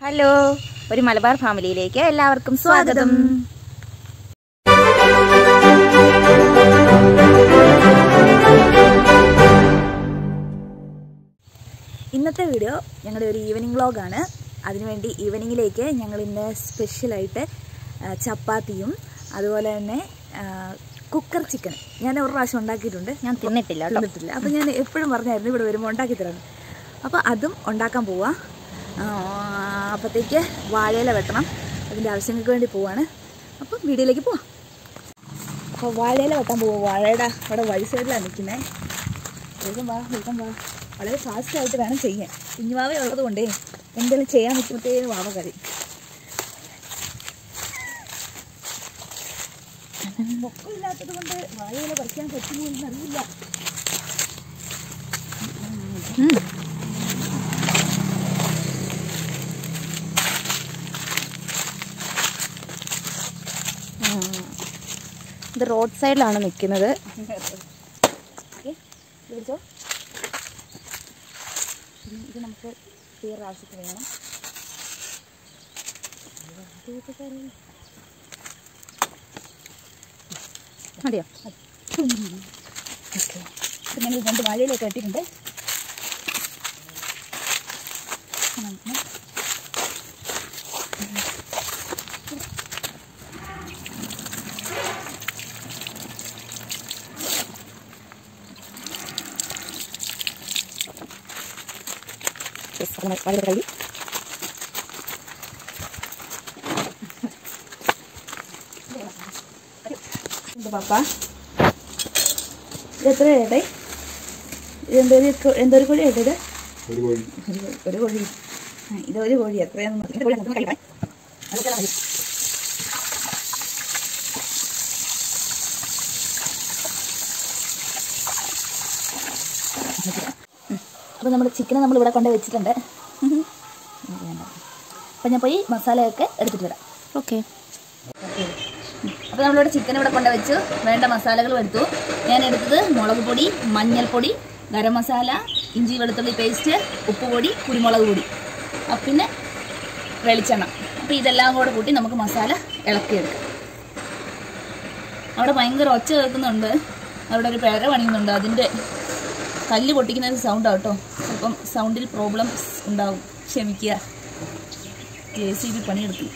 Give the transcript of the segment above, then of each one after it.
Hello, ഒരു മലബാർ ഫാമിലിയിലേക്ക് എല്ലാവർക്കും സ്വാഗതം. ഇന്നത്തെ വീഡിയോ ഞങ്ങളുടെ ഒരു ഈവനിങ് വ്ളോഗാണ്. അതിനുവേണ്ടി ഈവനിങ്ങിലേക്ക് ഞങ്ങൾ ഇന്ന് സ്പെഷ്യലായിട്ട് ചപ്പാത്തിയും അതുപോലെ തന്നെ കുക്കർ ചിക്കൻ ഞാൻ ഒരു പ്രാവശ്യം ഉണ്ടാക്കിയിട്ടുണ്ട്. ഞാൻ തിന്നിട്ടില്ല. അപ്പോൾ ഞാൻ എപ്പോഴും പറഞ്ഞായിരുന്നു ഇവിടെ വരുമ്പോൾ ഉണ്ടാക്കി തരാം. അപ്പോൾ അതും ഉണ്ടാക്കാൻ പോവാം. അപ്പോഴത്തേക്ക് വാഴയില വെട്ടണം. അതിൻ്റെ ആവശ്യങ്ങൾക്ക് വേണ്ടി പോവാണ്. അപ്പം വീഡിയോയിലേക്ക് പോവാം. അപ്പോൾ വാഴയില വെട്ടാൻ പോവാം. വാഴയുടെ അവിടെ വഴി സൈഡിലാണ് നിൽക്കുന്നത്. വേഗം വാ. വളരെ ഫാസ്റ്റായിട്ട് വേണം ചെയ്യാൻ. കുഞ്ഞുവാവ ഉള്ളത് കൊണ്ടേ എന്തെങ്കിലും ചെയ്യാൻ നിൽക്കുമ്പോഴത്തേക്കും വാവ കഴിയും. പൊക്കമില്ലാത്തത് കൊണ്ട് വാഴയില പറിക്കാൻ പറ്റുമോ എന്നറിയില്ല. ഇത് റോഡ് സൈഡിലാണ് നിൽക്കുന്നത്. ഇത് നമുക്ക് തീരെ ആവശ്യത്തിന് വേണം. മതിയോ? ഓക്കെ, ഞങ്ങൾ 2 വാഴയിലൊക്കെ ഇട്ടിട്ടുണ്ട്. വാഴ കഴുകി പാപ്പ ഇത് എത്ര ഏട്ടേ? എന്തൊരു കോഴി ഏട്ടത്? ഒരു കോഴി. ഇതൊരു കോഴി. എത്രയാണെന്ന് അപ്പോൾ നമ്മുടെ ചിക്കനെ നമ്മളിവിടെ കൊണ്ട് വെച്ചിട്ടുണ്ട്. അപ്പം ഞാൻ പോയി മസാലയൊക്കെ എടുത്തിട്ട് വരാം. ഓക്കെ. അപ്പോൾ നമ്മളിവിടെ ചിക്കൻ ഇവിടെ കൊണ്ട് വെച്ചു. വേണ്ട മസാലകൾ എടുത്തു. ഞാൻ എടുത്തത് മുളക് പൊടി, മഞ്ഞൾപ്പൊടി, ഗരം മസാല, ഇഞ്ചി വെളുത്തുള്ളി പേസ്റ്റ്, ഉപ്പുപൊടി, കുരുമുളക് പൊടി, പിന്നെ വെളിച്ചെണ്ണ. അപ്പോൾ ഇതെല്ലാം കൂടെ കൂട്ടി നമുക്ക് മസാല ഇളക്കിയെടുക്കാം. അവിടെ ഭയങ്കര ഒച്ച കേൾക്കുന്നുണ്ട്. അവിടെ ഒരു പേര പണിയുന്നുണ്ട്. അതിൻ്റെ കല്ല് പൊട്ടിക്കുന്ന സൗണ്ടാണ് കേട്ടോ. അപ്പം സൗണ്ടിൽ പ്രോബ്ലംസ് ഉണ്ടാവും, ക്ഷമിക്കുക. JCB പണിയെടുക്കും.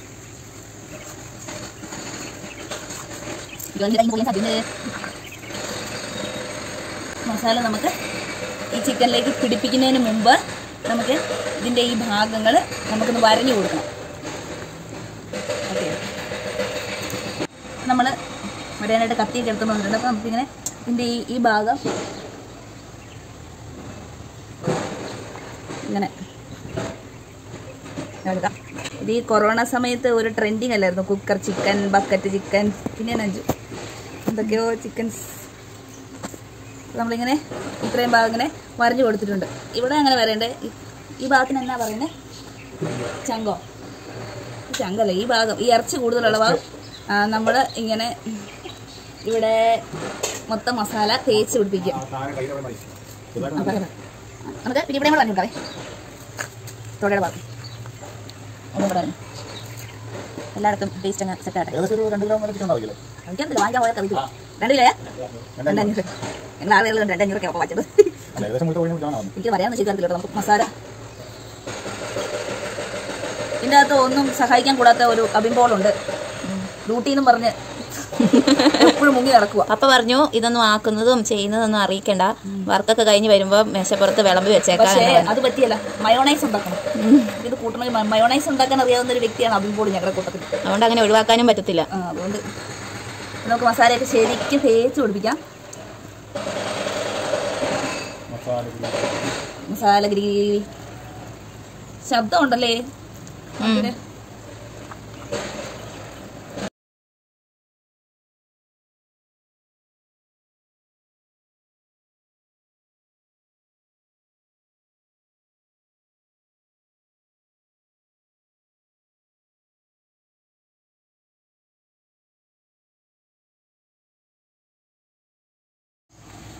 മസാല നമുക്ക് ഈ ചിക്കനിലേക്ക് പിടിപ്പിക്കുന്നതിന് മുമ്പ് നമുക്ക് ഇതിൻ്റെ ഈ ഭാഗങ്ങൾ നമുക്കൊന്ന് വരഞ്ഞു കൊടുക്കണം. ഓക്കെ, നമ്മൾ വരാനായിട്ട് കത്തിയൊക്കെ എടുത്തുകൊണ്ടിട്ടുണ്ട്. അപ്പോൾ നമുക്കിങ്ങനെ ഇതിൻ്റെ ഈ ഭാഗം ഇങ്ങനെ എടുക്കാം. ഇത് ഈ കൊറോണ സമയത്ത് ഒരു ട്രെൻഡിങ് അല്ലായിരുന്നു, കുക്കർ ചിക്കൻ, ബക്കറ്റ് ചിക്കൻ, പിന്നെ എന്തൊക്കെയോ ചിക്കൻസ്. നമ്മളിങ്ങനെ ഇത്രയും ഭാഗം ഇങ്ങനെ വരഞ്ഞു കൊടുത്തിട്ടുണ്ട്. ഇവിടെ അങ്ങനെ വരേണ്ടേ. ഈ ഭാഗത്തിന് എന്നാ പറയുന്നത്? ചങ്കല്ല. ഈ ഭാഗം, ഈ ഇറച്ചി കൂടുതലുള്ള ഭാഗം നമ്മൾ ഇങ്ങനെ ഇവിടെ മൊത്തം മസാല തേച്ച് പിടിപ്പിക്കും. നമുക്ക് പിന്നെ ഇവിടെ പറഞ്ഞു കൊടുക്കാവേ. തൊടയുടെ ഭാഗം ഒന്നും പറയാം. എല്ലായിടത്തും ടേസ്റ്റ് അങ്ങ് സെറ്റാട്ടെ. എനിക്കറിയില്ല, വാങ്ങിക്കാൻ പോയാൽ കറിയില്ല. 2 കിലോയാ? 2,500. ഞങ്ങൾ 6 കിലോ 2,500 ഒക്കെ വാങ്ങിച്ചത്. എനിക്ക് പറയാമെന്ന് ശരിയാക്കില്ല. നമുക്ക് മസാല ഇതിൻ്റെ അകത്ത് ഒന്നും സഹായിക്കാൻ കൂടാത്ത ഒരു കബിമ്പോളുണ്ട്. ഡ്യൂട്ടിന്നും പറഞ്ഞ് എപ്പോഴും മുങ്ങി നടക്കുക. അപ്പ പറഞ്ഞു ഇതൊന്നും ആക്കുന്നതും ചെയ്യുന്നതൊന്നും അറിയിക്കണ്ട, വർക്കൊക്കെ കഴിഞ്ഞ് വരുമ്പോൾ മേശപ്പുറത്ത് വിളമ്പി വെച്ചേക്കാം. പക്ഷേ അത് പറ്റിയല്ല. മയോണൈസ് ഉണ്ടാക്കണം. ഇത് കൂട്ടണമെങ്കിൽ മയോണൈസ് ഉണ്ടാക്കാൻ അറിയാവുന്ന ഒരു വ്യക്തിയാണ് അബിമ്പോൾ ഞങ്ങളുടെ കൂട്ടത്തിൽ. അതുകൊണ്ട് അങ്ങനെ ഒഴിവാക്കാനും പറ്റത്തില്ല. അതുകൊണ്ട് നമുക്ക് മസാലയൊക്കെ ശരിക്കും തേച്ച് പിടിപ്പിക്കാം. മസാല ഗിരി ശബ്ദം ഉണ്ടല്ലേ?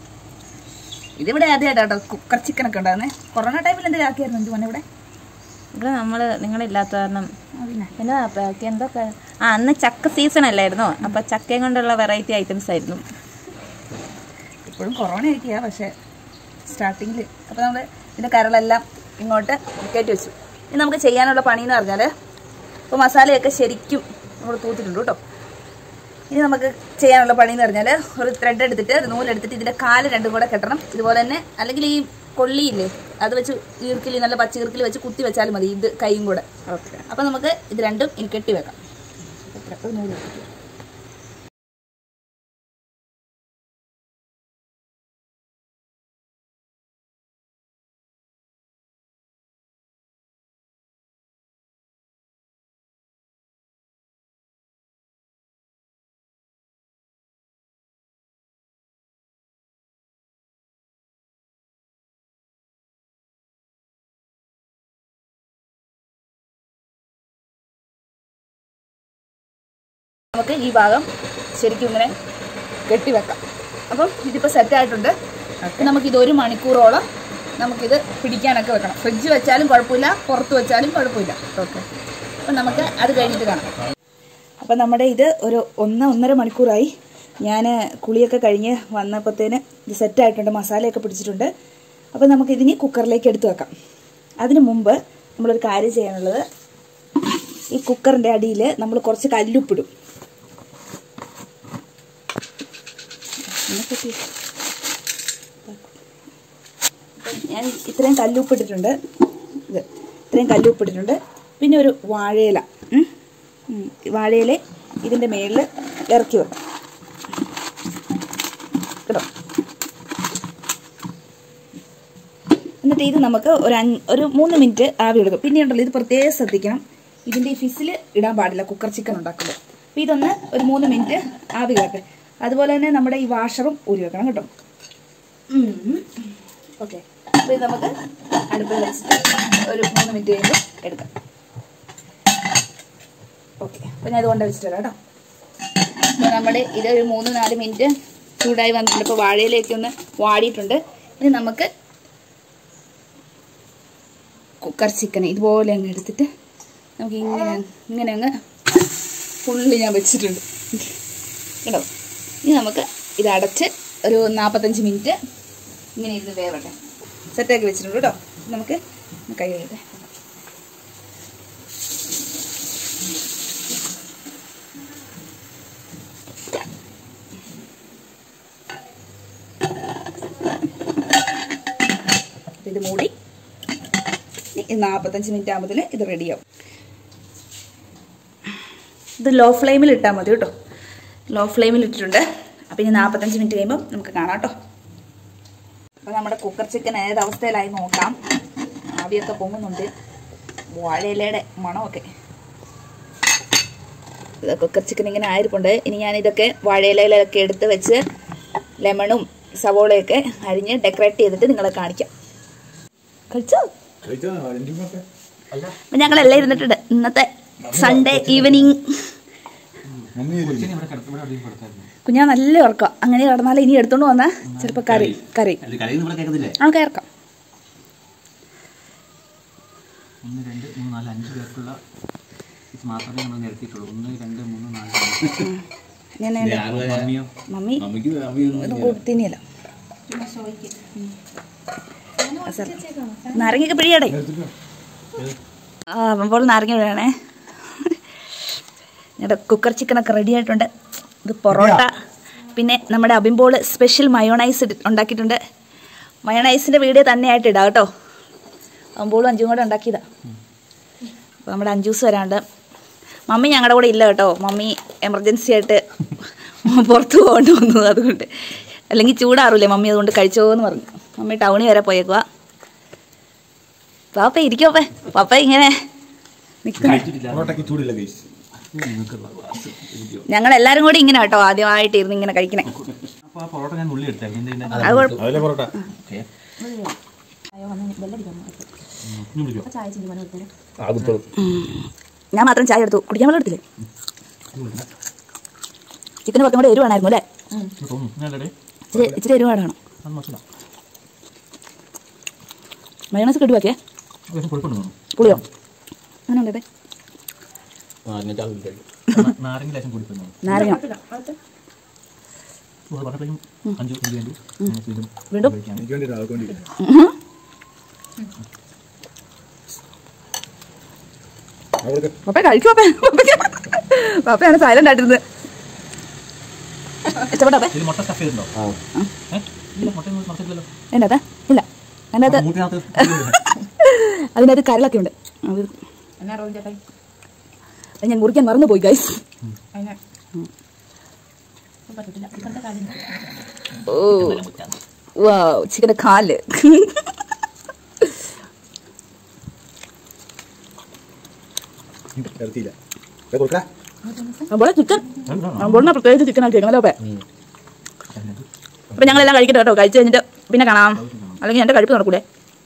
ഇതിവിടെ ആദ്യമായിട്ടാട്ടോ കുക്കർ ചിക്കനൊക്കെ ഉണ്ടാകുന്നത്. കൊറോണ ടൈമിൽ എന്തെങ്കിലും ആക്കിയായിരുന്നു എൻ്റെ മോനെ ഇവിടെ. ഇവിടെ നമ്മൾ നിങ്ങളില്ലാത്ത കാരണം എന്നാ എന്തൊക്കെ അന്ന് ചക്ക സീസൺ അല്ലായിരുന്നോ? അപ്പം ചക്കയും കൊണ്ടുള്ള വെറൈറ്റി ഐറ്റംസ് ആയിരുന്നു. ഇപ്പോഴും കൊറോണ ആയിരിക്കുക, പക്ഷേ സ്റ്റാർട്ടിങ്ങിൽ. അപ്പോൾ നമ്മൾ ഇതിൻ്റെ കരളെല്ലാം ഇങ്ങോട്ട് കയറ്റി വെച്ചു. ഇനി നമുക്ക് ചെയ്യാനുള്ള പണിയെന്ന് പറഞ്ഞാൽ, ഇപ്പോൾ മസാലയൊക്കെ ശരിക്കും നമ്മൾ തൂത്തിട്ടുണ്ട് കേട്ടോ. ഇനി നമുക്ക് ചെയ്യാനുള്ള പണിയെന്ന് പറഞ്ഞാൽ, ഒരു ത്രെഡ് എടുത്തിട്ട് ഒരു നൂലെടുത്തിട്ട് ഇതിൻ്റെ കാല് രണ്ടും കൂടെ കെട്ടണം. ഇതുപോലെ തന്നെ, അല്ലെങ്കിൽ ഈ കൊള്ളിയില്ലേ അത് വെച്ച് ഈർക്കിലി, നല്ല പച്ച ഈർക്കിലി വെച്ച് കുത്തി വെച്ചാലും മതി, ഇത് കൈയും കൂടെ. ഓക്കെ. അപ്പോൾ നമുക്ക് ഇത് രണ്ടും ഇനി കെട്ടി വെക്കാം. നൂലെടുത്തിട്ട് നമുക്ക് ഈ ഭാഗം ശരിക്കും ഇങ്ങനെ കെട്ടിവെക്കാം. അപ്പം ഇതിപ്പോൾ സെറ്റായിട്ടുണ്ട്. നമുക്കിത് 1 മണിക്കൂറോളം നമുക്കിത് പിടിക്കാനൊക്കെ വെക്കണം. ഫ്രിഡ്ജ് വെച്ചാലും കുഴപ്പമില്ല, പുറത്ത് വെച്ചാലും കുഴപ്പമില്ല. ഓക്കെ. അപ്പം നമുക്ക് അത് കഴിഞ്ഞിട്ട് കാണാം. അപ്പം നമ്മുടെ ഇത് ഒരു 1-1.5 മണിക്കൂറായി. ഞാൻ കുളിയൊക്കെ കഴിഞ്ഞ് വന്നപ്പോഴത്തേന് ഇത് സെറ്റായിട്ടുണ്ട്, മസാലയൊക്കെ പിടിച്ചിട്ടുണ്ട്. അപ്പം നമുക്കിതിനി കുക്കറിലേക്ക് എടുത്ത് വെക്കാം. അതിന് മുമ്പ് നമ്മളൊരു കാര്യം ചെയ്യാനുള്ളത്, ഈ കുക്കറിൻ്റെ അടിയിൽ നമ്മൾ കുറച്ച് കല്ലുപ്പിടും. ഞാൻ ഇത്രയും കല്ലുപ്പിട്ടിട്ടുണ്ട്. ഇത്രയും കല്ലുപ്പിട്ടിട്ടുണ്ട്. പിന്നെ ഒരു വാഴയില, വാഴയില ഇതിൻ്റെ മേളിൽ ഇറക്കി വെക്കാം കേട്ടോ. എന്നിട്ട് ഇത് നമുക്ക് ഒരു 3 മിനിറ്റ് ആവി എടുക്കും. പിന്നെ ഉണ്ടല്ലോ, ഇത് പ്രത്യേകം ശ്രദ്ധിക്കണം, ഇതിൻ്റെ ഈ ഫിസിൽ ഇടാൻ പാടില്ല കുക്കർ ചിക്കൻ ഉണ്ടാക്കുമ്പോൾ. അപ്പോൾ ഇതൊന്ന് ഒരു 3 മിനിറ്റ് ആവി കേട്ടെ. അതുപോലെ തന്നെ നമ്മുടെ ഈ വാഷറും ഊരി വെക്കണം കേട്ടോ. ഓക്കെ. അപ്പോൾ ഇത് നമുക്ക് അടുപ്പിൽ വെച്ചിട്ട് ഒരു 3 മിനിറ്റ് കഴിയുമ്പോൾ എടുക്കാം. ഓക്കെ. അപ്പോൾ ഞാൻ ഇതുകൊണ്ട് വെച്ചിട്ട് വരാം കേട്ടോ. അപ്പോൾ നമ്മുടെ ഇതൊരു 3-4 മിനിറ്റ് ചൂടായി വന്നിട്ടുണ്ട്. ഇപ്പോൾ വാഴയിലേക്ക് ഒന്ന് വാടിയിട്ടുണ്ട്. ഇനി നമുക്ക് കുക്കർ ചിക്കൻ ഇതുപോലെ അങ്ങ് എടുത്തിട്ട് നമുക്ക് ഇങ്ങനെ അങ്ങ് ഫുള്ളി ഞാൻ വെച്ചിട്ടുണ്ട് കേട്ടോ. ഇനി നമുക്ക് ഇത് അടച്ച് ഒരു 45 മിനിറ്റ് ഇങ്ങനെ ഇരുന്ന് വേവട്ടെ. സെറ്റാക്കി വെച്ചിട്ടുണ്ട് കേട്ടോ. നമുക്ക് കൈ കഴുകട്ടെ. ഇത് മൂടി 45 മിനിറ്റ് ആകുമ്പോൾ ഇത് റെഡിയാവും. ഇത് ലോ ഫ്ലെയിമിൽ ഇട്ടാൽ മതി കേട്ടോ. ലോ ഫ്ലെയിമിൽ ഇട്ടിട്ടുണ്ട്. അപ്പം ഇനി 45 മിനിറ്റ് കഴിയുമ്പോൾ നമുക്ക് കാണാം കേട്ടോ. അപ്പോൾ നമ്മുടെ കുക്കർ ചിക്കൻ ഏത് അവസ്ഥയിലായി നോക്കാം. ആവിയൊക്കെ പൊങ്ങുന്നുണ്ട്, വാഴയിലയുടെ മണമൊക്കെ. ഇത് കുക്കർ ചിക്കൻ ഇങ്ങനെ ആയിരിപ്പുണ്ട്. ഇനി ഞാനിതൊക്കെ വാഴയിലയിലൊക്കെ എടുത്ത് വെച്ച് ലെമണും സവോളയൊക്കെ അരിഞ്ഞ് ഡെക്കറേറ്റ് ചെയ്തിട്ട് നിങ്ങളെ കാണിക്കാം. കഴിച്ചോ? അപ്പം ഞങ്ങളെല്ലാം ഇരുന്നിട്ടുണ്ട്. ഇന്നത്തെ സൺഡേ ഈവനിങ്. കുഞ്ഞാ നല്ല ഉറക്കാം. അങ്ങനെ കിടന്നാലും ഇനി എടുത്തോണ്ട് വന്നാൽ ചിലപ്പോൾ കറി ആ കയറക്കാം. 1 2 3 4 5 പേർക്കുള്ള ഇത് മാത്രമേ നമ്മൾ നിരത്തിയിട്ടുള്ളൂ. 1 2 3 4 മമ്മി തിന്നില്ല. നാരങ്ങയൊക്കെ പിഴിയടേ. അപ്പോൾ നാരങ്ങ വേണേ. ഞങ്ങളുടെ കുക്കർ ചിക്കനൊക്കെ റെഡി ആയിട്ടുണ്ട്. ഇത് പൊറോട്ട, പിന്നെ നമ്മുടെ അബിമ്പോൾ സ്പെഷ്യൽ മയോണൈസ് ഉണ്ടാക്കിയിട്ടുണ്ട്. മയോണൈസിൻ്റെ വീഡിയോ തന്നെയായിട്ട് ഇടാം കേട്ടോ. അബിമ്പോളും അഞ്ചും കൂടെ ഉണ്ടാക്കിയതാണ്. അപ്പോൾ നമ്മുടെ അഞ്ചൂസ് വരാണ്ട്. മമ്മി ഞങ്ങളുടെ കൂടെ ഇല്ല കേട്ടോ. മമ്മി എമർജൻസി ആയിട്ട് പുറത്ത് പോകേണ്ടി വന്നു. അതുകൊണ്ട് അല്ലെങ്കിൽ ചൂടാറില്ലേ മമ്മി, അതുകൊണ്ട് കഴിച്ചോന്ന് പറഞ്ഞു. മമ്മി ടൗണിൽ വരെ പോയേക്കുക. പാപ്പ ഇരിക്കോ പപ്പ ഇങ്ങനെ ഞങ്ങളെല്ലാരും കൂടി ഇങ്ങനെ കേട്ടോ ആദ്യമായിട്ട് ഇരുന്ന് ഇങ്ങനെ കഴിക്കണേ. ഞാൻ മാത്രം ചായ എടുത്തു, കുടിക്കാൻ വെള്ളം എടുത്തില്ലേ? ചിക്കന് കുറച്ചും കൂടെ എരിവാണായിരുന്നു അല്ലേ? ഇച്ചിരി എരിവാടാണ്. മയോണൈസ് കിട്ടുവാക്കേ പുളിയോ? അങ്ങനെ ഉണ്ടേ നാരങ്ങ ലേശം കൂടി പോയി നാരങ്ങ വീണ്ടും പപ്പ കഴിക്കും. പപ്പയാണ് സൈലന്റ് ആയിട്ടിരുന്നത്. ഇഷ്ടപ്പെട്ടോ? അതിനകത്ത് ഇല്ല, അതിനകത്ത് കരളൊക്കെ ഉണ്ട്. അത് ഞാൻ മുറിക്കാൻ മറന്നു പോയി ഗൈസ്. ഓ വാവ്, ചിക്കൻ്റെ കാല്. അവിടെ ചിക്കൻ അവിടെ പ്രത്യേകിച്ച് ചിക്കൻ ആക്കിയേക്കണല്ലോ. അപ്പൊ ഞങ്ങളെല്ലാം കഴിക്കട്ടെ കേട്ടോ. കഴിച്ച് കഴിഞ്ഞിട്ട് പിന്നെ കാണാം, അല്ലെങ്കിൽ എൻ്റെ കഴിപ്പ് നടക്കൂലേ.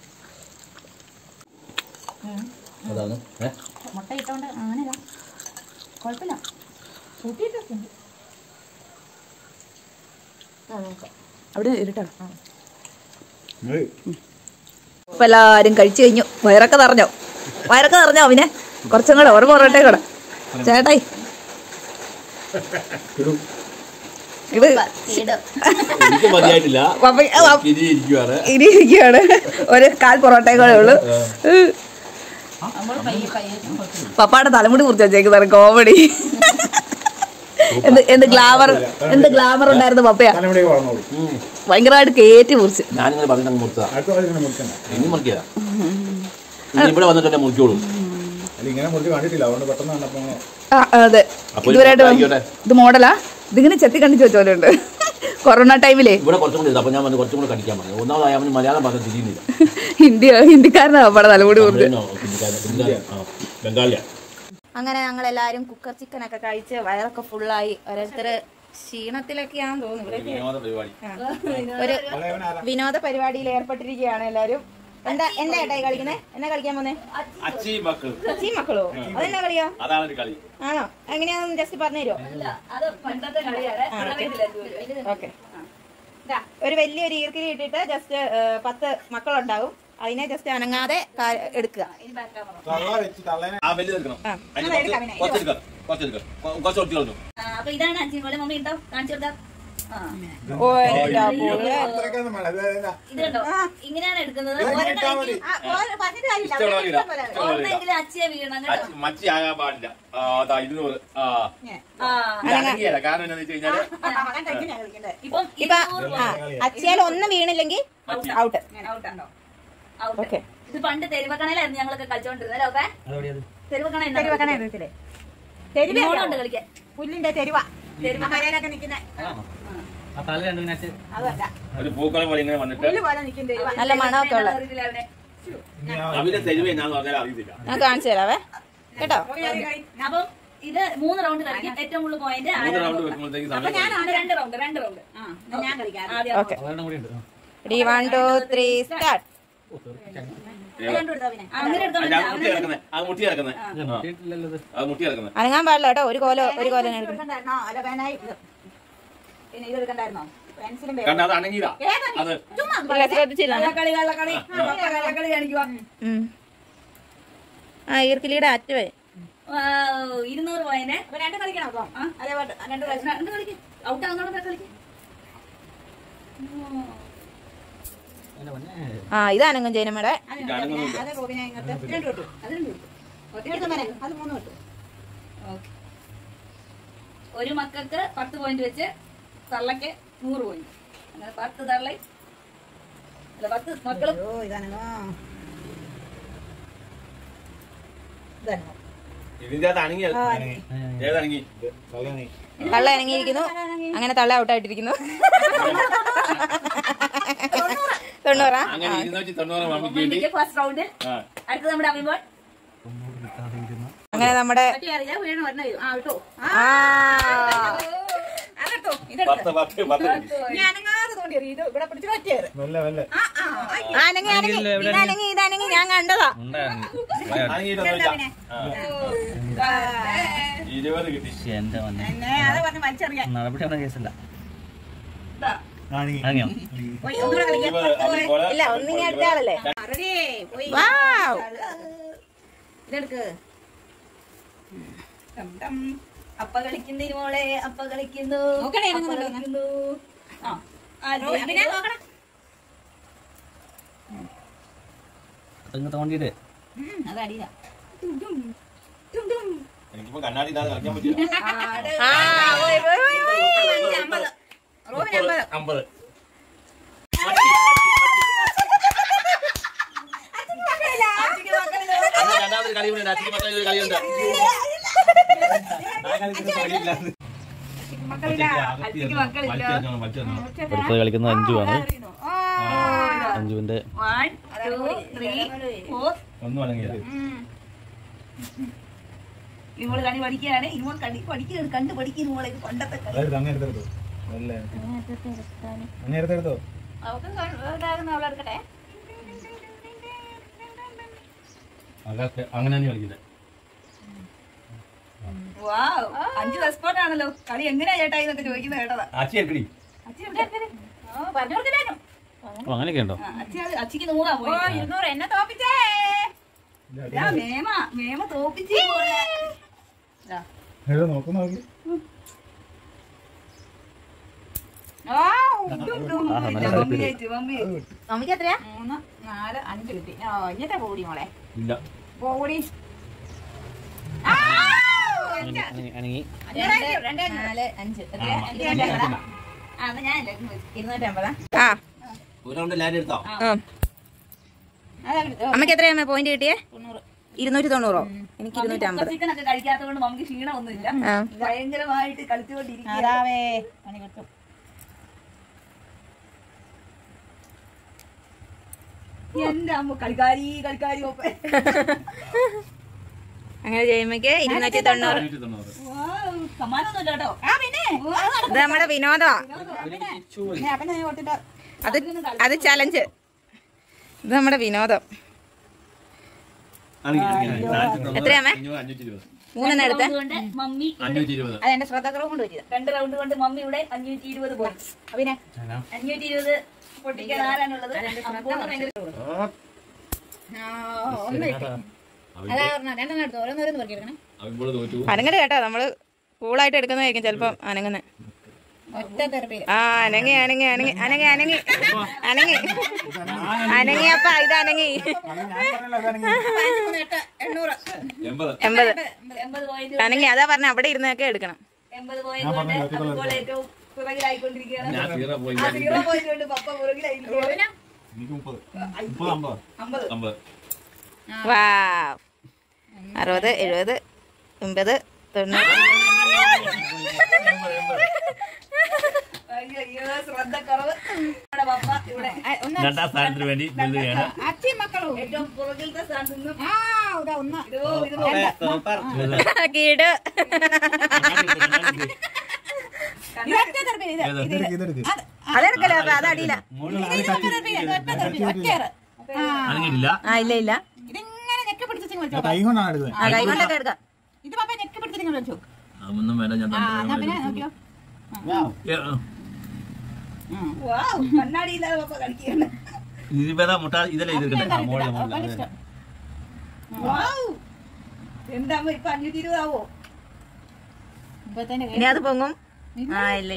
മുട്ട ഇട്ടോണ്ട് അങ്ങനെയല്ല, കുഴപ്പമില്ല. അവിടെ ഇരുട്ടാണ്. ഇപ്പൊ എല്ലാരും കഴിച്ചു കഴിഞ്ഞു. വയറൊക്കെ നിറഞ്ഞോ? വയറൊക്കെ നിറഞ്ഞോ? പിന്നെ കുറച്ചും കൂടെ ഒരു പൊറോട്ടയും കൂടെ ചേട്ടായി. ഇത് ഇനി ഇരിക്കുകയാണ്. ഒരു 1/4 പൊറോട്ടയും കൂടെ ഉള്ളു. പപ്പാടെ തലമുടി മുറിച്ച് വെച്ചേക്കുന്നതാണ് കോമഡി. എന്ത് ഗ്ലാമർ ഉണ്ടായിരുന്നു പപ്പയാ. ഭയങ്കരമായിട്ട് കേറ്റി മുറിച്ച്. അതെ, ഇതുവരായിട്ട് ഇത് മോഡലാ. ഇതിങ്ങനെ ചെത്തി കണ്ടിച്ച് വെച്ചോലുണ്ട്. കൊറോണ ടൈമിലേ ഹിന്ദിക്കാരനാ പപ്പയുടെ തലമുടി മുറിച്ച്. അങ്ങനെ ഞങ്ങളെല്ലാരും കുക്കർ ചിക്കൻ ഒക്കെ കഴിച്ച് വയറൊക്കെ ഫുള്ളായി. ഓരോരുത്തര് ക്ഷീണത്തിലൊക്കെയാണെന്ന് തോന്നുന്നു. ഒരു വിനോദ പരിപാടിയിൽ ഏർപ്പെട്ടിരിക്കുകയാണ് എല്ലാരും. എന്താ ഏട്ടായി കളിക്കുന്നേ? എന്നാ കളിക്കാൻ പോന്നേ? അച്ചിയും മക്കളോ? അതെന്നാ കളിയോ? ആണോ? എങ്ങനെയാന്ന് ജസ്റ്റ് പറഞ്ഞുതരുമോ? ഓക്കെ. ഒരു വലിയൊരു ഈർക്കിലി ഇട്ടിട്ട് ജസ്റ്റ് 10 മക്കളുണ്ടാവും. അതിനെ ജസ്റ്റ് അനങ്ങാതെ എടുക്കുക. അപ്പൊ ഇതാണ് അഞ്ചിമോളെ മമ്മി ഉണ്ടോ? കാണിച്ചു കൊടുക്കാം. ഇങ്ങനെയാണ് എടുക്കുന്നത്. അച്ചിയെ വീഴണം അച്ചിയാൽ ഒന്ന് വീണില്ലെങ്കിൽ ഔട്ട്. ഓക്കെ. ഇത് പണ്ട് തെരുവക്കണയിലായിരുന്നു ഞങ്ങളൊക്കെ കളിച്ചോണ്ടിരുന്നല്ലേ? തെരുവക്കണ കളിക്കാൻ പുല്ലിന്റെ തെരുവ തെരുവക്കരയിലൊക്കെ നിൽക്കുന്ന നല്ല മണമൊക്കെ ഉള്ള. ഞാൻ കാണിച്ചു തരാവേ കേട്ടോ. അപ്പം ഇത് 3 റൗണ്ട് കളിക്കും. ഏറ്റവും കൂടുതൽ പോയിന്റ് 2 റൗണ്ട് ഞാൻ കളിക്കാം. Okay, 1 2 3 start. അനങ്ങാൻ പാടില്ല കേട്ടോ. ഒരു കോലം ഈർക്കിലിയുടെ അറ്റവേ 200 പോയിന്റ്. 2 കളിക്കണം. ഔട്ട് ആവുന്നോടെ കളിക്കും. ഇത് അനങ്ങും ജൈനമ്മയുടെ. ഒരു മക്കൾക്ക് 10 പോയിന്റ് വെച്ച് തള്ളക്ക് 100 പോയിന്റ്. അങ്ങനെ 10 തള്ള 10 മക്കളും. തള്ള ഇണങ്ങിയിരിക്കുന്നു. അങ്ങനെ തള്ള ഔട്ടായിട്ടിരിക്കുന്നു. 90 ഫസ്റ്റ് റൗണ്ടിൽ. അടുത്തത് നമ്മുടെ അമ്മിബോൾ. അങ്ങനെ നമ്മുടെ ഇതാണെങ്കിൽ ഞാൻ കണ്ടതാ. 20 കേസല്ല. ഇല്ല, ഒന്നിങ്ങനെ അടുത്ത ആളല്ലേ. ഇതെടുക്ക്. അപ്പ കളിക്കുന്നു മോളെ, അപ്പ കളിക്കുന്നു. തോണ്ടിട്ട് അതടിയാ എനിക്കിപ്പോ കണ്ണാടി ഇല്ലാതെ കളിക്കാൻ പറ്റില്ല. 50. രണ്ടാമത് കളിയുണ്ട്, അച്ഛന് മക്കളിൽ ഒരു കളിയുണ്ട്. അടുത്ത കളിക്കുന്നത് അഞ്ജുവാണ്. അഞ്ജുവിന്റെ ഒന്നും അടങ്ങിയില്ല. ഇവള് കളി പഠിക്കുകയാണ്. ഇവൾ കളി പഠിക്കുന്നത് കണ്ടു പഠിക്കുന്നു മോളെ. പണ്ടത്തെ കളി എടുത്തോ അവളെടുക്കട്ടെ. അങ്ങനെ തന്നെ കളിക്കില്ല. 5 എക്സ്പേർട്ട് ആണല്ലോ. കളി എങ്ങനെയാ ചേട്ടാ എന്നൊക്കെ ചോദിക്കുന്നത് കേട്ടതാ. അച്ചി എടുക്കടി. അങ്ങനെയൊക്കെ ഉണ്ടോ? അച്ചിക്ക് 100 പോയി. 200 എന്നെ തോപ്പിച്ചേ. മേമ തോപ്പിച്ചേ. മമ്മിക്ക് എത്രയാ? 3, 4, 5 കിട്ടി. ഇങ്ങനത്തെ പോടി മോളെ. ഇല്ല. പോടി. 2, 4, 5. ഞാൻ 250. ഒരു റൗണ്ട് ലാൻഡ് എടുത്തോ? അമ്മക്ക് എത്രയാ പോയിന്റ് കിട്ടിയേ? 290. എനിക്ക് 250. ചിക്കനൊക്കെ കഴിക്കാത്തത് കൊണ്ട് നമുക്ക് ക്ഷീണമൊന്നുമില്ല. ഭയങ്കരമായിട്ട് കളിച്ചുകൊണ്ടിരിക്കും. എന്റെ അമ്മ കളിക്കാരി ഒപ്പേ. അങ്ങനെ ചെയ്യുമ്പോഴേക്ക് 290. സമ്മാനമൊന്നുമില്ല കേട്ടോ. ഇത് നമ്മുടെ വിനോദമാ. അത് ചലഞ്ച്. ഇത് നമ്മുടെ വിനോദം. എത്രയാമേ? 3 എടുത്ത് മമ്മി അതെന്റെ ശ്രദ്ധക്കുറവ് കൊണ്ട് പറ്റിയത്. 2 റൗണ്ട് കൊണ്ട് മമ്മിയുടെ 520 പോയി. പിന്നെ 520 പൊട്ടിക്കാൻ ആരാണുള്ളത്? അനങ്ങട് കേട്ടോ. നമ്മള് കൂളായിട്ട് എടുക്കുന്നതായിരിക്കും ചിലപ്പം അനങ്ങുന്നത്. അനങ്ങി അനങ്ങി അനങ്ങി അനങ്ങി അനങ്ങി അനങ്ങി അനങ്ങിയപ്പ ഇത് അനങ്ങി. 80 അനങ്ങി. അതാ പറഞ്ഞ അവിടെ ഇരുന്നൊക്കെ എടുക്കണം. 80 പോയിന്റ് കൊണ്ട് അപ്പോൾ ഏറ്റവും പുറകിലായിക്കൊണ്ടിരിക്കുകയാണ്. 0 പോയിന്റ് കൊണ്ട് പപ്പ പുറകിലായിരിക്കുകയാണ്. 50. വാ 60, 70, 80, 90. അയ്യോ ശ്രദ്ധക്കുറവ്. പപ്പ ഇവിടെ രണ്ടാം സ്ഥാനത്തിന് വേണ്ടി ഏറ്റവും പുറകിലത്തെ സ്ഥാനത്ത് നിന്നും കീട്. അതെടുക്കല്ലോ. അപ്പൊ അതടിയില്ല. അനങ്ങിയില്ല. ഇല്ല ഇല്ല. കൈ കൊണ്ടാണ് എടുക്കുന്നത്. കൈ കൊണ്ടൊക്കെ എടുക്കാം. ഒന്നും വേണ്ട. ഞാൻ കണ്ണാടിയില്ലാതെ പപ്പ കളിക്കുകയാണ്. ഇതിപ്പോ മുട്ട ഇതല്ലേ ഇതെടുക്കണ്ടേ? മോളിലെ എന്താ ഇപ്പൊ 520 ആവോ? ഇനി അത് പൊങ്ങും. ഇല്ല ഇല്ല.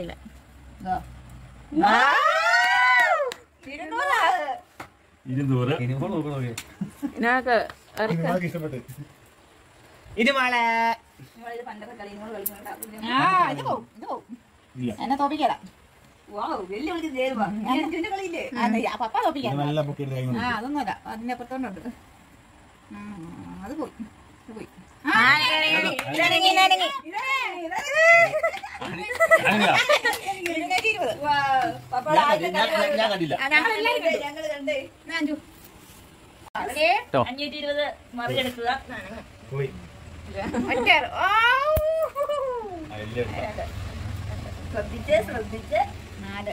ഇതിനൊക്കെ ഇഷ്ടപ്പെട്ടു. ഇത് മോളെ പണ്ടത്തെ കളിയോട് കളിക്കുന്നുണ്ട്. എന്നെ തോപ്പിക്കല. വെല്ലുവിളിക്ക് ചേരുവാ. കളിയില്ലേ? പപ്പ തോപ്പിക്കാം. നല്ല പൊക്കി കൈ കൊണ്ട്. അതൊന്നുമല്ല. അതിന്റെ അപ്പുറത്തോണ്ടുണ്ട്. അത് പോയി. ഞാൻ കണ്ടില്ല. ഞങ്ങള് കണ്ടേ. 520 മറികടക്കുക. പോയി. ശ്രദ്ധിച്ച് 4,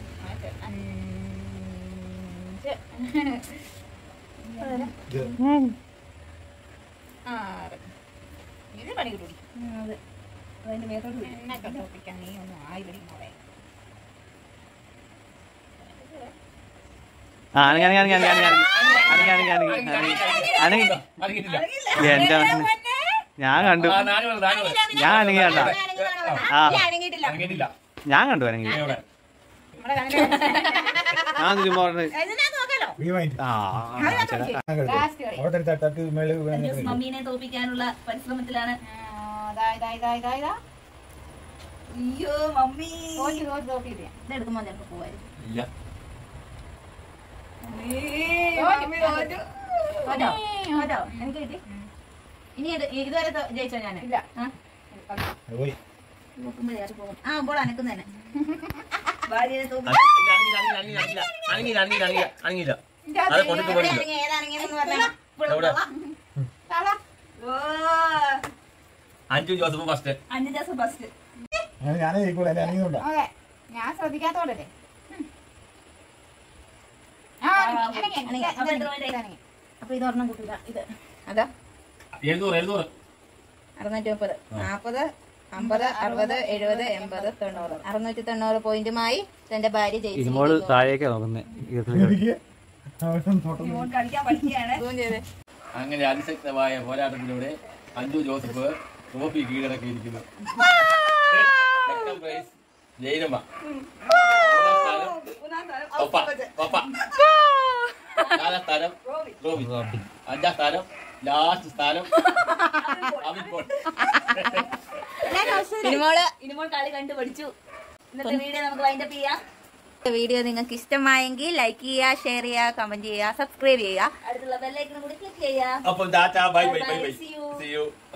5, 6. ഇത് പണി കിട്ടൂടി. അതിന്റെ മേത്തോട്ട് എന്നൊക്കെ തോപ്പിക്കാൻ നീ ഒന്നും ആയിരടി മോളെ. ഞാൻ കണ്ടു. ഞാൻ അനങ്ങി കണ്ട. ഞാൻ കണ്ടു അനങ്ങി. ഞാൻ ചുമ്മാ മമ്മീനെ തോപ്പിക്കാനുള്ള പരിശ്രമത്തിലാണ്. അയ്യോ മമ്മി ഇതെടുക്കുമ്പോ ചിലപ്പോ പോവായിരുന്നു. എനിക്ക് കിട്ടി. ഇനി ഇതുവരെ ജയിച്ചോ ഞാൻ? ആ അപ്പോൾ അനക്കുന്നതന്നെ. ഭാര്യനെ അഞ്ചു ജോസഫ് ഫസ്റ്റ്. ഞാൻ ശ്രദ്ധിക്കാത്തോണ്ടല്ലേ. അപ്പൊ ഇത് ഒരെണ്ണം കൂട്ടില്ല. ഇത് അതാ 700 630 40 50 60 70 80 90 690 പോയിന്റുമായി തന്റെ ഭാര്യ ജയിച്ചു. താഴേക്കാ നോക്കുന്നേ. അങ്ങനെ അതിശക്തമായ പോരാട്ടത്തിലൂടെ അഞ്ചു ജോസഫ് ട്രോഫി കീഴടക്കിയിരിക്കുന്നു. ജയിലമ്മ നാലാം സ്ഥാനം റോബി, അഞ്ചാം സ്ഥാനം ലാസ്റ്റ് സ്ഥാനം ഇനിമോൾ കളി കണ്ടു പഠിച്ചു. ഇന്നത്തെ വീഡിയോ നമുക്ക് വൈൻഡപ്പ് ചെയ്യാം. വീഡിയോ നിങ്ങൾക്ക് ഇഷ്ടമായെങ്കിൽ ലൈക്ക് ചെയ്യുക, ഷെയർ ചെയ്യുക, കമന്റ് ചെയ്യുക, സബ്സ്ക്രൈബ് ചെയ്യുക, അടുത്തുള്ള ബെല്ലൈക്കൺ കൂടി ക്ലിക്ക് ചെയ്യാം. അപ്പം tata bye bye bye bye. See you.